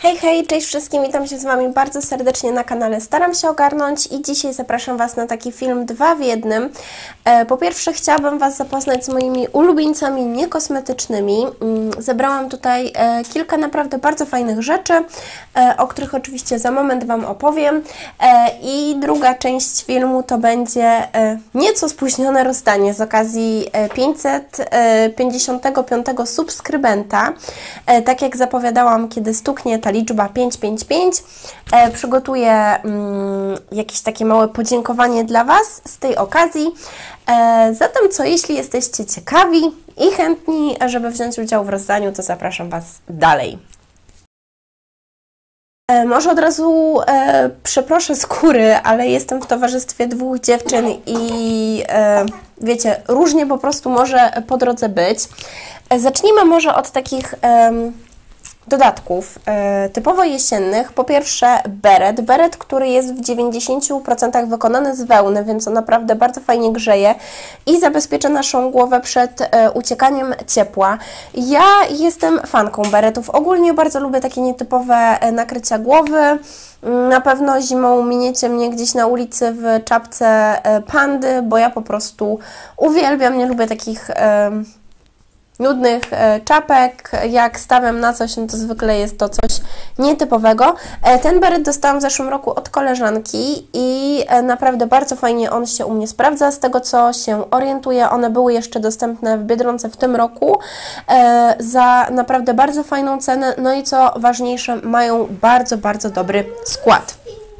Hej, hej, cześć wszystkim, witam się z Wami bardzo serdecznie na kanale Staram się ogarnąć i dzisiaj zapraszam Was na taki film 2 w 1. Po pierwsze chciałabym Was zapoznać z moimi ulubieńcami niekosmetycznymi. Zebrałam tutaj kilka naprawdę bardzo fajnych rzeczy, o których oczywiście za moment Wam opowiem. I druga część filmu to będzie nieco spóźnione rozdanie z okazji 555 subskrybenta. Tak jak zapowiadałam, kiedy stuknie ta liczba 555, przygotuję jakieś takie małe podziękowanie dla Was z tej okazji. Zatem co, jeśli jesteście ciekawi i chętni, żeby wziąć udział w rozdaniu, to zapraszam Was dalej. Może od razu przeproszę z góry, ale jestem w towarzystwie dwóch dziewczyn i wiecie, różnie po prostu może po drodze być. Zacznijmy może od takich dodatków typowo jesiennych. Po pierwsze beret, który jest w 90% wykonany z wełny, więc on naprawdę bardzo fajnie grzeje i zabezpiecza naszą głowę przed uciekaniem ciepła. Ja jestem fanką beretów. Ogólnie bardzo lubię takie nietypowe nakrycia głowy. Na pewno zimą miniecie mnie gdzieś na ulicy w czapce pandy, bo ja po prostu uwielbiam, nie lubię takich nudnych czapek. Jak stawiam na coś, no to zwykle jest to coś nietypowego. Ten beret dostałam w zeszłym roku od koleżanki i naprawdę bardzo fajnie on się u mnie sprawdza. Z tego co się orientuję, one były jeszcze dostępne w Biedronce w tym roku za naprawdę bardzo fajną cenę. No i co ważniejsze, mają bardzo, bardzo dobry skład.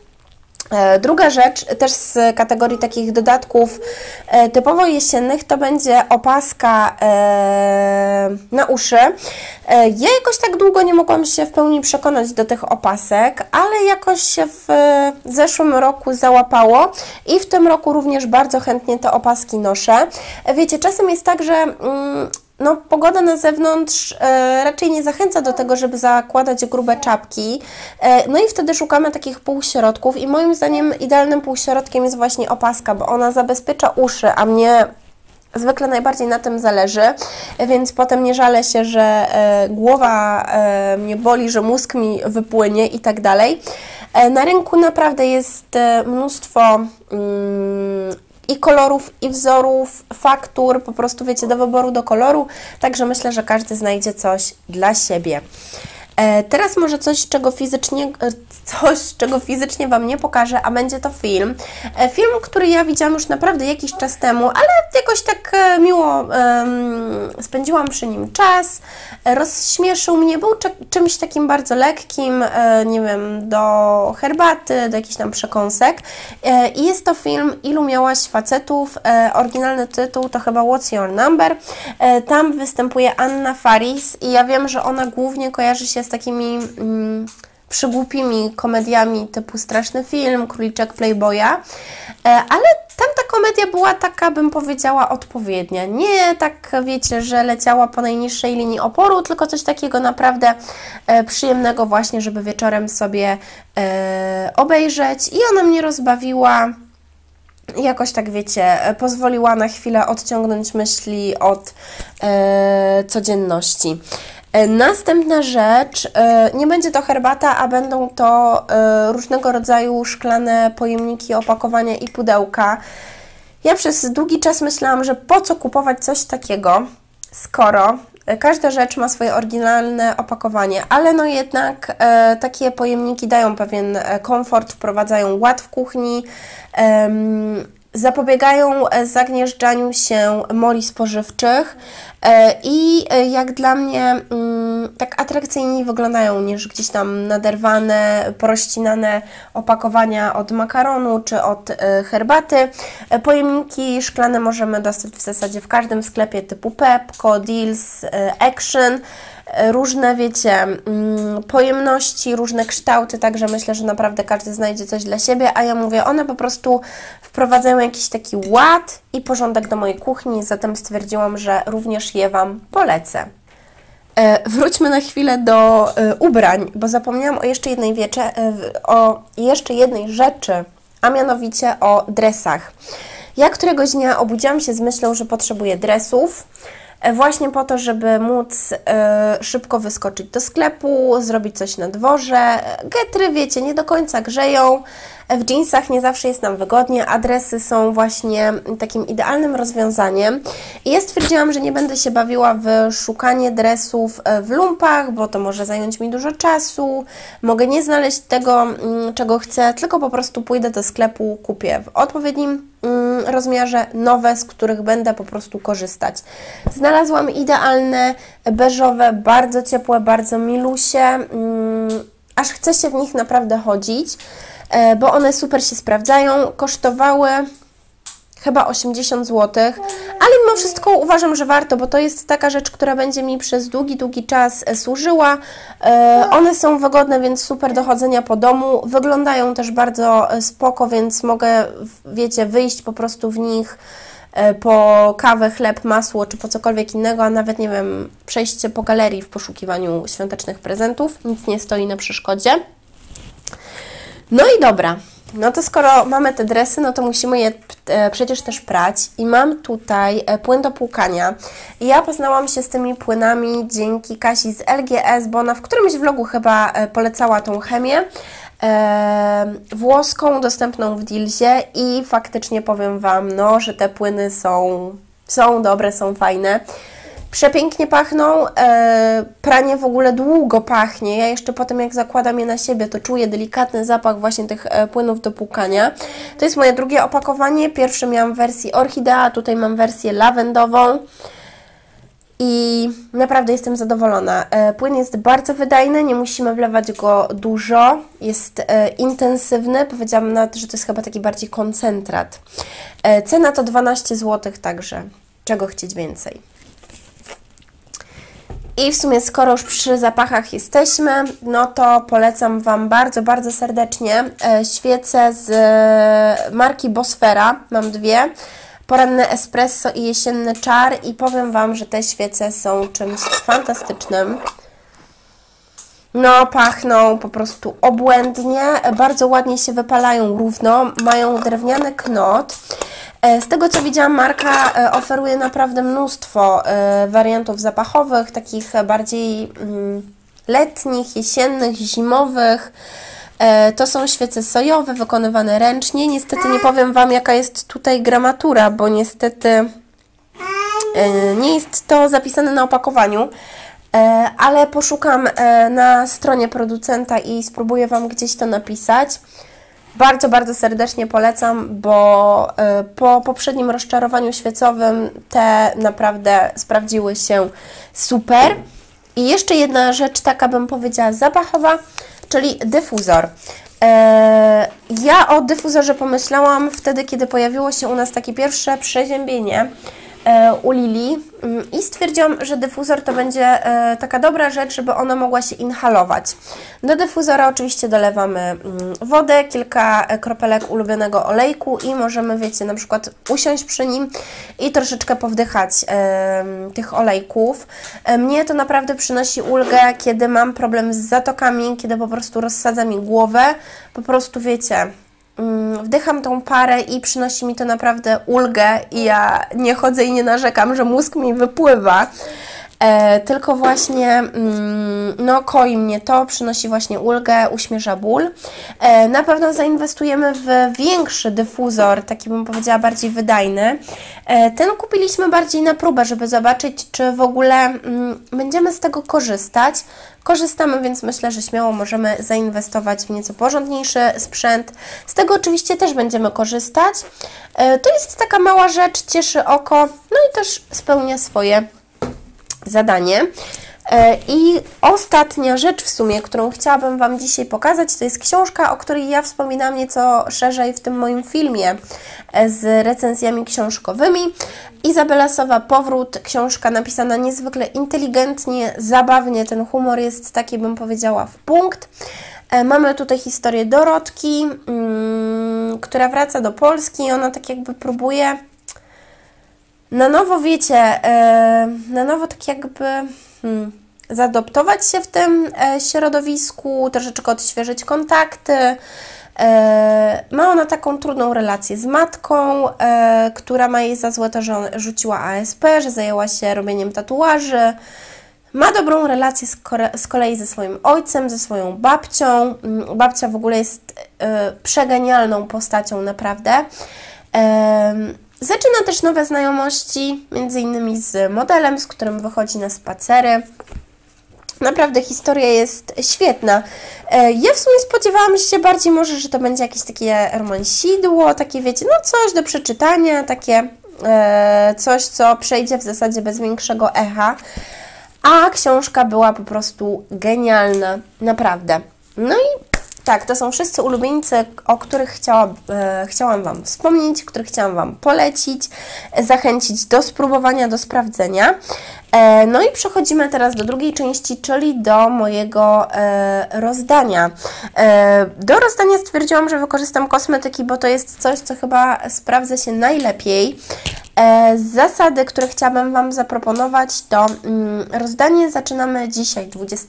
Druga rzecz, też z kategorii takich dodatków typowo jesiennych, to będzie opaska na uszy. Ja jakoś tak długo nie mogłam się w pełni przekonać do tych opasek, ale jakoś się w zeszłym roku załapało i w tym roku również bardzo chętnie te opaski noszę. Wiecie, czasem jest tak, że no, pogoda na zewnątrz raczej nie zachęca do tego, żeby zakładać grube czapki. No i wtedy szukamy takich półśrodków i moim zdaniem idealnym półśrodkiem jest właśnie opaska, bo ona zabezpiecza uszy, a mnie zwykle najbardziej na tym zależy, więc potem nie żalę się, że głowa mnie boli, że mózg mi wypłynie i tak dalej. Na rynku naprawdę jest mnóstwo i kolorów, i wzorów, faktur, po prostu wiecie, do wyboru, do koloru, także myślę, że każdy znajdzie coś dla siebie. Teraz może coś, czego fizycznie Wam nie pokażę, a będzie to film. Film, który ja widziałam już naprawdę jakiś czas temu, ale jakoś tak miło spędziłam przy nim czas, rozśmieszył mnie, był czymś takim bardzo lekkim, nie wiem, do herbaty, do jakichś tam przekąsek. I jest to film Ilu miałaś facetów, oryginalny tytuł to chyba What's Your Number. Tam występuje Anna Faris i ja wiem, że ona głównie kojarzy się z takimi przygłupimi komediami typu Straszny Film, Króliczek Playboya, ale tam ta komedia była taka, bym powiedziała, odpowiednia. Nie tak, wiecie, że leciała po najniższej linii oporu, tylko coś takiego naprawdę przyjemnego właśnie, żeby wieczorem sobie obejrzeć i ona mnie rozbawiła. Jakoś tak, wiecie, pozwoliła na chwilę odciągnąć myśli od codzienności. Następna rzecz, nie będzie to herbata, a będą to różnego rodzaju szklane pojemniki, opakowania i pudełka. Ja przez długi czas myślałam, że po co kupować coś takiego, skoro każda rzecz ma swoje oryginalne opakowanie, ale no jednak takie pojemniki dają pewien komfort, wprowadzają ład w kuchni, zapobiegają zagnieżdżaniu się moli spożywczych i jak dla mnie tak atrakcyjniej wyglądają niż gdzieś tam naderwane, porozcinane opakowania od makaronu czy od herbaty. Pojemniki szklane możemy dostać w zasadzie w każdym sklepie typu Pepco, Deals, Action. Różne, wiecie, pojemności, różne kształty, także myślę, że naprawdę każdy znajdzie coś dla siebie, a ja mówię, one po prostu wprowadzają jakiś taki ład i porządek do mojej kuchni, zatem stwierdziłam, że również je Wam polecę. Wróćmy na chwilę do ubrań, bo zapomniałam o jeszcze jednej rzeczy, a mianowicie o dresach. Ja któregoś dnia obudziłam się z myślą, że potrzebuję dresów. właśnie po to, żeby móc szybko wyskoczyć do sklepu, zrobić coś na dworze. Getry, wiecie, nie do końca grzeją, w jeansach nie zawsze jest nam wygodnie, a dresy są właśnie takim idealnym rozwiązaniem. I ja stwierdziłam, że nie będę się bawiła w szukanie dresów w lumpach, bo to może zająć mi dużo czasu, mogę nie znaleźć tego, czego chcę, tylko po prostu pójdę do sklepu, kupię w odpowiednim rozmiarze nowe, z których będę po prostu korzystać. Znalazłam idealne, beżowe, bardzo ciepłe, bardzo milusie, aż chce się w nich naprawdę chodzić, bo one super się sprawdzają. Kosztowały chyba 80 zł, ale mimo wszystko uważam, że warto, bo to jest taka rzecz, która będzie mi przez długi czas służyła. One są wygodne, więc super do chodzenia po domu. Wyglądają też bardzo spoko, więc mogę, wiecie, wyjść po prostu w nich po kawę, chleb, masło, czy po cokolwiek innego, a nawet, nie wiem, przejście po galerii w poszukiwaniu świątecznych prezentów. Nic nie stoi na przeszkodzie. No i dobra. No to skoro mamy te dresy, no to musimy je przecież też prać i mam tutaj płyn do płukania. Ja poznałam się z tymi płynami dzięki Kasi z LGS, bo ona w którymś vlogu chyba polecała tą chemię włoską, dostępną w Dealsie i faktycznie powiem Wam, no, że te płyny są dobre, są fajne. Przepięknie pachną, pranie w ogóle długo pachnie, ja jeszcze po tym jak zakładam je na siebie, to czuję delikatny zapach właśnie tych płynów do płukania. To jest moje drugie opakowanie, pierwsze miałam w wersji orchidea, tutaj mam wersję lawendową i naprawdę jestem zadowolona. Płyn jest bardzo wydajny, nie musimy wlewać go dużo, jest intensywny, powiedziałam nawet, że to jest chyba taki bardziej koncentrat. Cena to 12 zł, także czego chcieć więcej. I w sumie skoro już przy zapachach jesteśmy, no to polecam Wam bardzo serdecznie świece z marki Bosfera. Mam dwie. Poranne espresso i jesienny czar i powiem Wam, że te świece są czymś fantastycznym. No, pachną po prostu obłędnie, bardzo ładnie się wypalają równo, mają drewniany knot. Z tego co widziałam, marka oferuje naprawdę mnóstwo wariantów zapachowych, takich bardziej letnich, jesiennych, zimowych. To są świece sojowe, wykonywane ręcznie. Niestety nie powiem Wam, jaka jest tutaj gramatura, bo niestety nie jest to zapisane na opakowaniu, ale poszukam na stronie producenta i spróbuję Wam gdzieś to napisać. Bardzo serdecznie polecam, bo po poprzednim rozczarowaniu świecowym te naprawdę sprawdziły się super. I jeszcze jedna rzecz, taka bym powiedziała zapachowa, czyli dyfuzor. Ja o dyfuzorze pomyślałam wtedy, kiedy pojawiło się u nas takie pierwsze przeziębienie u Lili i stwierdziłam, że dyfuzor to będzie taka dobra rzecz, żeby ona mogła się inhalować. Do dyfuzora oczywiście dolewamy wodę, kilka kropelek ulubionego olejku i możemy, wiecie, na przykład usiąść przy nim i troszeczkę powdychać tych olejków. Mnie to naprawdę przynosi ulgę, kiedy mam problem z zatokami, kiedy po prostu rozsadza mi głowę, po prostu, wiecie, wdycham tą parę i przynosi mi to naprawdę ulgę i ja nie chodzę i nie narzekam, że mózg mi wypływa, tylko właśnie no, koi mnie to, przynosi właśnie ulgę, uśmierza ból. Na pewno zainwestujemy w większy dyfuzor, taki bym powiedziała bardziej wydajny. Ten kupiliśmy bardziej na próbę, żeby zobaczyć, czy w ogóle będziemy z tego korzystać. Korzystamy, więc myślę, że śmiało możemy zainwestować w nieco porządniejszy sprzęt. Z tego oczywiście też będziemy korzystać. To jest taka mała rzecz, cieszy oko, no i też spełnia swoje zadanie. I ostatnia rzecz w sumie, którą chciałabym Wam dzisiaj pokazać, to jest książka, o której ja wspominam nieco szerzej w tym moim filmie z recenzjami książkowymi. Izabela Sowa Powrót, książka napisana niezwykle inteligentnie, zabawnie, ten humor jest taki, bym powiedziała, w punkt. Mamy tutaj historię Dorotki, która wraca do Polski i ona tak jakby próbuje na nowo, wiecie, na nowo tak jakby zaadoptować się w tym środowisku, troszeczkę odświeżyć kontakty, Ma ona taką trudną relację z matką, która ma jej za złe to, że rzuciła ASP, że zajęła się robieniem tatuaży. Ma dobrą relację z kolei ze swoim ojcem, ze swoją babcią. Babcia w ogóle jest przegenialną postacią, naprawdę. Zaczyna też nowe znajomości, między innymi z modelem, z którym wychodzi na spacery. Naprawdę historia jest świetna. Ja w sumie spodziewałam się bardziej może, że to będzie jakieś takie romansidło, takie wiecie, no coś do przeczytania, takie coś, co przejdzie w zasadzie bez większego echa. A książka była po prostu genialna, naprawdę. No i tak, to są wszyscy ulubieńcy, o których chciałam Wam wspomnieć, których chciałam Wam polecić, zachęcić do spróbowania, do sprawdzenia. No i przechodzimy teraz do drugiej części, czyli do mojego rozdania. Do rozdania stwierdziłam, że wykorzystam kosmetyki, bo to jest coś, co chyba sprawdza się najlepiej. Zasady, które chciałabym Wam zaproponować, to rozdanie zaczynamy dzisiaj,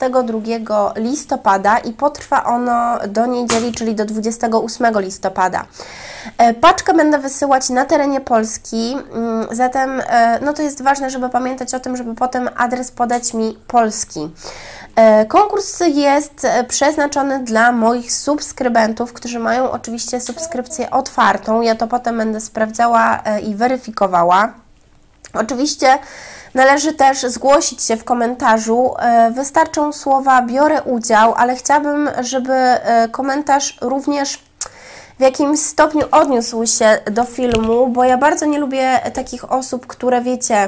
22 listopada i potrwa ono do niedzieli, czyli do 28 listopada. Paczkę będę wysyłać na terenie Polski, zatem no to jest ważne, żeby pamiętać o tym, żeby potem adres podać mi polski. Konkurs jest przeznaczony dla moich subskrybentów, którzy mają oczywiście subskrypcję otwartą. Ja to potem będę sprawdzała i weryfikowała. Oczywiście należy też zgłosić się w komentarzu. Wystarczą słowa "biorę udział", ale chciałabym, żeby komentarz również w jakimś stopniu odniósł się do filmu, bo ja bardzo nie lubię takich osób, które wiecie,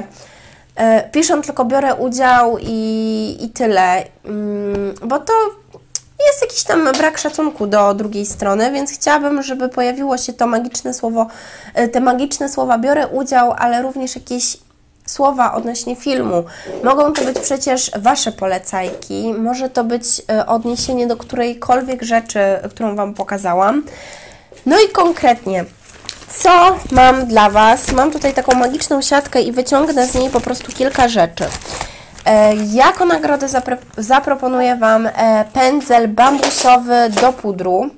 piszą tylko "biorę udział" i tyle, bo to jest jakiś tam brak szacunku do drugiej strony, więc chciałabym, żeby pojawiło się to magiczne słowo, te magiczne słowa "biorę udział", ale również jakieś słowa odnośnie filmu. Mogą to być przecież Wasze polecajki, może to być odniesienie do którejkolwiek rzeczy, którą Wam pokazałam. No i konkretnie, co mam dla Was? Mam tutaj taką magiczną siatkę i wyciągnę z niej po prostu kilka rzeczy. Jako nagrodę zaproponuję Wam pędzel bambusowy do pudru.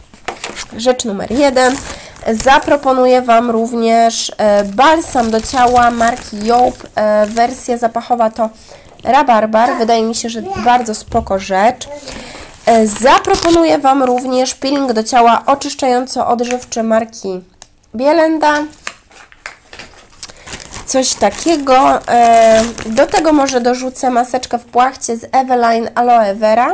Rzecz numer 1. Zaproponuję Wam również balsam do ciała marki Joop. Wersja zapachowa to rabarbar. Wydaje mi się, że bardzo spoko rzecz. Zaproponuję Wam również peeling do ciała oczyszczająco-odżywczy marki Bielenda. Coś takiego. Do tego może dorzucę maseczkę w płachcie z Eveline Aloe Vera.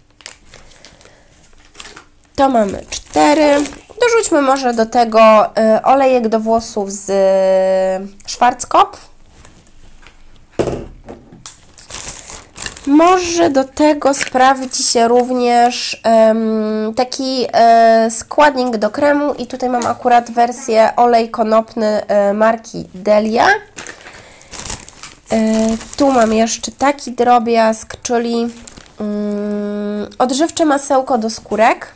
To mamy 4. Dorzućmy może do tego olejek do włosów z Schwarzkopf. Może do tego sprawdzi się również taki składnik do kremu i tutaj mam akurat wersję olej konopny marki Delia. Tu mam jeszcze taki drobiazg, czyli odżywcze masełko do skórek.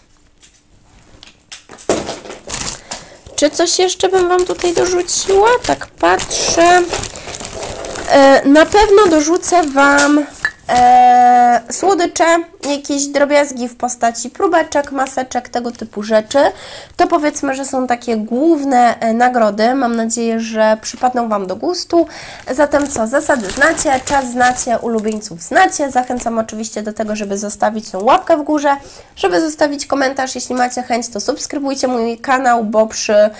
Czy coś jeszcze bym Wam tutaj dorzuciła? Tak patrzę. Na pewno dorzucę Wam słodycze, jakieś drobiazgi w postaci próbeczek, maseczek, tego typu rzeczy. To powiedzmy, że są takie główne nagrody. Mam nadzieję, że przypadną Wam do gustu. Zatem co? Zasady znacie, czas znacie, ulubieńców znacie. Zachęcam oczywiście do tego, żeby zostawić tą łapkę w górze, żeby zostawić komentarz. Jeśli macie chęć, to subskrybujcie mój kanał, bo przy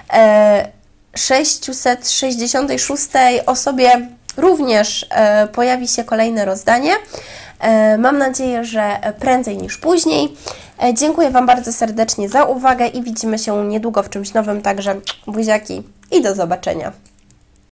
666 osobie również pojawi się kolejne rozdanie. Mam nadzieję, że prędzej niż później. Dziękuję Wam bardzo serdecznie za uwagę i widzimy się niedługo w czymś nowym, także buziaki i do zobaczenia.